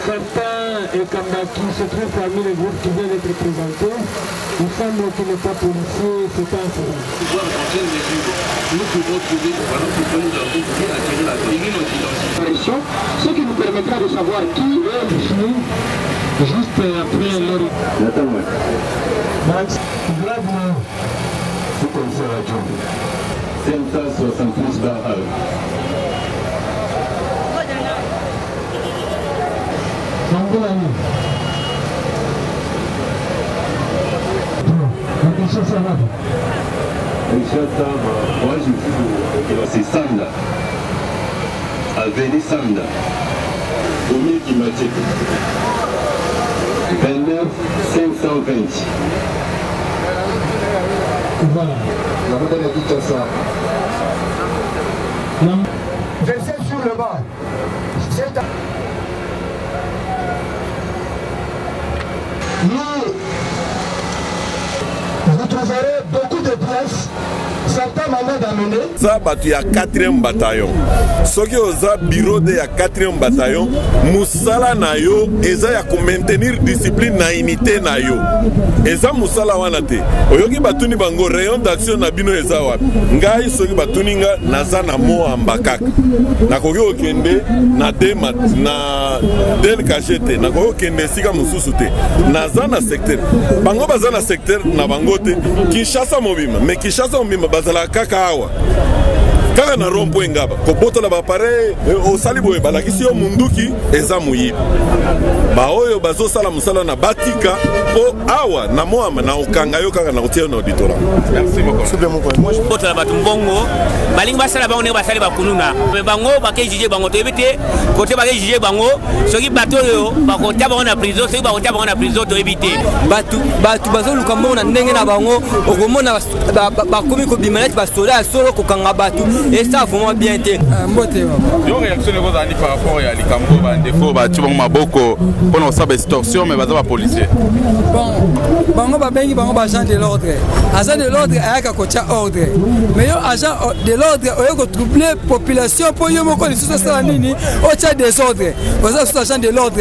certains qui se trouvent parmi les groupes qui viennent être présentés, il semble qu'il n'est pas policier, c'est un incident. Nous pouvons trouver ce qui nous permettra de savoir qui est ici, juste après leur... Max, gravement. C'est comme ça la job. Centa 66 barres. Moi je suis c'est Sanda. Avenue Sanda. Combien qui m'a dit 29 520. Voilà. La route de Kinshasa. Versez sur le bas. Vous trouverez beaucoup de places. Certains moments d'amener. Ça, il y a 4e bataillon. Ce qui est bureau de 4e bataillon, Moussala Nayo, et ça, il y a maintenir discipline na unité Nayo. Et ça, Moussala Wanate. Oyoki Batuni Bango, rayon d'action Nabino Ezawa. Ngai, Soki Batuninga, Nazana Mo Ambakak. Nakogi Okende, na Demat, na Del Kachete, Nakogi Okende, Sika Moussousute. Nazana secteur. Bango Bazana secteur, na Bangote, Kinshasa Mobima. Mais Kinshasa Mobima, Bazala Kaka Awa. Kaka na rompo ngaba ko botola ba pare o salibo ba la kisi o munduki eza muyi ba oyo bazo sala musala na batika po awa na moama na okanga yo kaka na otie na auditorat. Merci beaucoup. Moi je botola ba tumbongo balingi basala bango ne basali ba kununa bango ba ke jije bango to ebite côté ba ke jije bango soki bato yo ba ko tia bango na prison soki ba ko tia bango na prison to ebite batu bazo lukambo na ndenge na bango okomona ba komi ko bimanete ba soda solo ko kanga batu. Et ça, vraiment bien été. Yo réaction de vos amis par rapport à l'Ikambo, bah défaut, bah tu vas m'aboko pendant ça extorsion, mais bah ça va policier. Bon, bah bengi bango agent de l'ordre. Agent de l'ordre a qu'à coacher ordre. Mais yo agent de l'ordre, on a troubler population pour yo moko les sous ça nini, au tient des ordres. Vous êtes agent de l'ordre,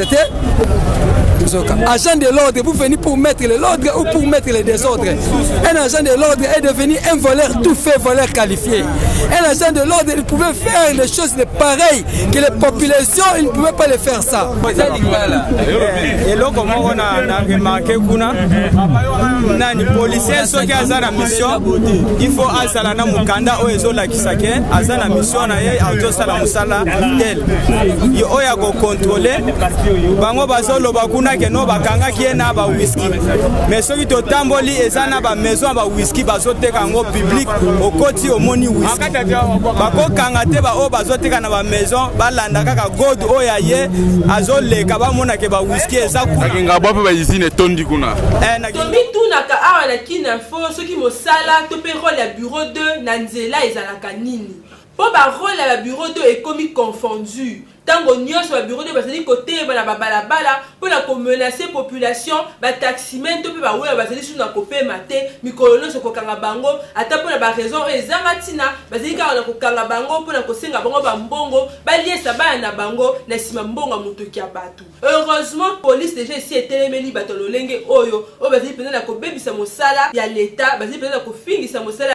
agent de l'ordre, vous venez pour mettre l'ordre ou pour mettre les désordres. Un agent de l'ordre est devenu un voleur tout fait, voleur qualifié. Un agent de l'ordre, il pouvait faire les choses de pareilles que les populations, il ne pouvait pas les faire ça. Et là, comme on a remarqué, les policiers sont à la mission, il faut à la Mukanda ou à la Kisake, à la mission, à la Musala, il y a contrôler. Bango Basolo Bakuna que no bakanga qui est na ba whisky. Mais ceux qui tamboli et ça na ba maison ba whisky bazote kango public au côté au moni whisky. Bako kangate ba o bazote kana ba maison ba landa kaka god o ya ye azole ka ba mona ke ba whisky eza kuna. Kinga bope ba izine tondi kuna. Na mitu na ka awa na kina fo ceux qui mo sala to pe rôle ya bureau 2 na nzela ezalaka nini. Po ba rôle ya bureau 2 est commis confondu. Tango nyos ba bureau de basali côté bana balabala pour la menacer population ba taximen to pe ba wela basali sous na kopé maté mikolo so kokanga bango ata pour la raison ezanga tina basali ka na kokanga bango pour na kosenga bango ba mbongo ba liesa ba na bango na sima mbongo mutu kia batu. Heureusement police déjà ici etelemeli bato lolenge oyo o basali pena na kobebisa mosala ya l'état basali pena na kofingisa mosala